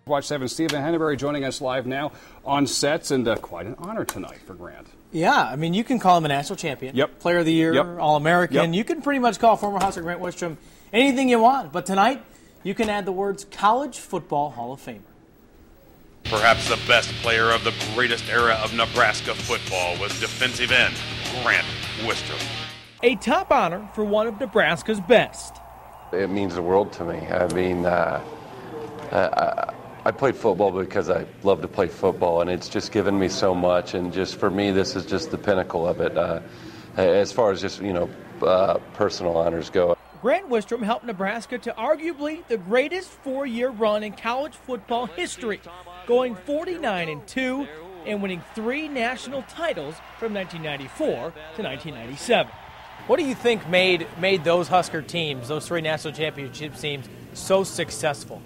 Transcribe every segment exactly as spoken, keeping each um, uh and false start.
Watch seven, Stephen Henneberry joining us live now on sets, and uh, quite an honor tonight for Grant. Yeah, I mean, you can call him a national champion, yep. player of the year, yep. All-American. Yep. You can pretty much call former Husker Grant Wistrom anything you want. But tonight, you can add the words College Football Hall of Famer. Perhaps the best player of the greatest era of Nebraska football was defensive end Grant Wistrom. A top honor for one of Nebraska's best. It means the world to me. I mean, uh, I, I played football because I love to play football, and it's just given me so much. And just for me, this is just the pinnacle of it. Uh, as far as just, you know, uh, personal honors go. Grant Wistrom helped Nebraska to arguably the greatest four-year run in college football history, going forty-nine and two and winning three national titles from nineteen ninety-four to nineteen ninety-seven. What do you think made made those Husker teams, those three national championship teams, so successful?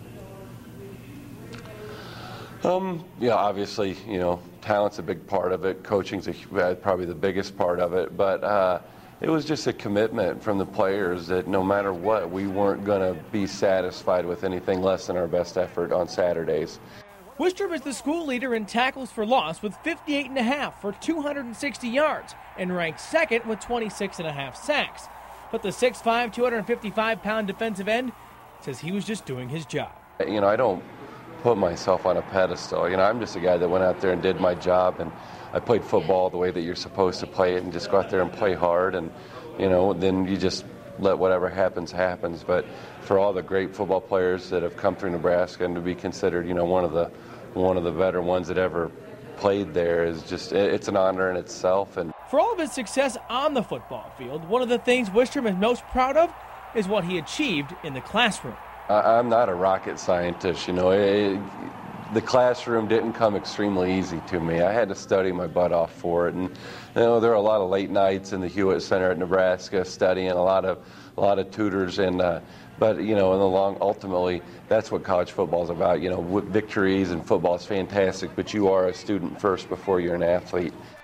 Um, yeah, obviously, you know, talent's a big part of it. Coaching's a, probably the biggest part of it. But uh, it was just a commitment from the players that no matter what, we weren't going to be satisfied with anything less than our best effort on Saturdays. Wistrom is the school leader in tackles for loss with fifty-eight and a half for two hundred sixty yards and ranks second with twenty-six and a half sacks. But the six five, two hundred fifty-five pound defensive end says he was just doing his job. You know, I don't put myself on a pedestal. You know, I'm just a guy that went out there and did my job, and I played football the way that you're supposed to play it and just go out there and play hard, and, you know, then you just let whatever happens, happens. But for all the great football players that have come through Nebraska and to be considered, you know, one of the one of the better ones that ever played there is just, it's an honor in itself. And for all of his success on the football field, one of the things Wistrom is most proud of is what he achieved in the classroom. I'm not a rocket scientist, you know. It, the classroom didn't come extremely easy to me. I had to study my butt off for it, and you know there were a lot of late nights in the Hewitt Center at Nebraska studying, a lot of a lot of tutors, and uh, but you know in the long, ultimately that's what college football is about. You know, victories and football is fantastic, but you are a student first before you're an athlete.